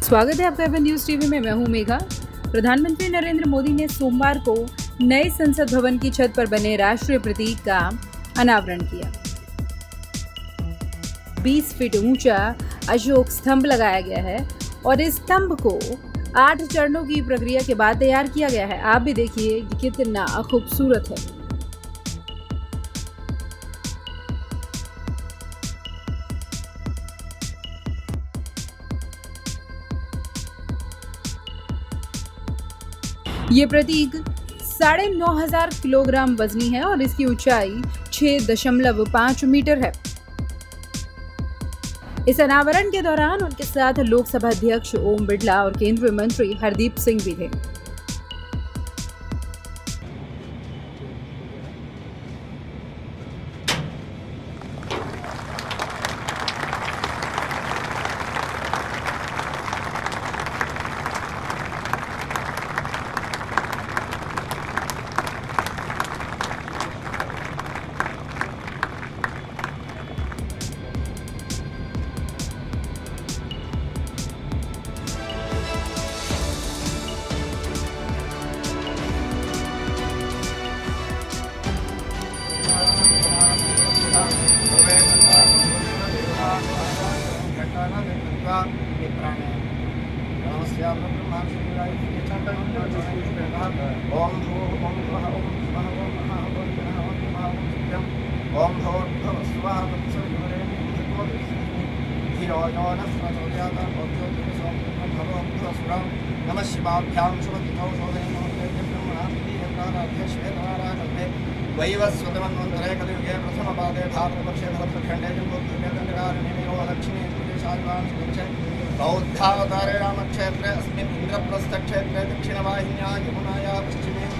स्वागत है आपका एवन न्यूज टीवी में। मैं हूं मेघा। प्रधानमंत्री नरेंद्र मोदी ने सोमवार को नए संसद भवन की छत पर बने राष्ट्रीय प्रतीक का अनावरण किया। 20 फीट ऊंचा अशोक स्तंभ लगाया गया है और इस स्तंभ को 8 चरणों की प्रक्रिया के बाद तैयार किया गया है। आप भी देखिए कितना खूबसूरत है। ये प्रतीक 9,500 किलोग्राम वजनी है और इसकी ऊंचाई 6.5 मीटर है। इस अनावरण के दौरान उनके साथ लोकसभा अध्यक्ष ओम बिरला और केंद्रीय मंत्री हरदीप सिंह भी थे। नमः शिवाभ्यां वैवस्वतमन्वन्तरे कलियुगे प्रथमपादे भारतवर्षे भरतखण्डे जम्बूद्वीपे दक्षिणे देशादिवांशे बौद्धावतारे रामक्षेत्रे अस्मिन् इन्द्रप्रस्थक्षेत्रे दक्षिणवाहिन्या यमुनायाः पश्चिमे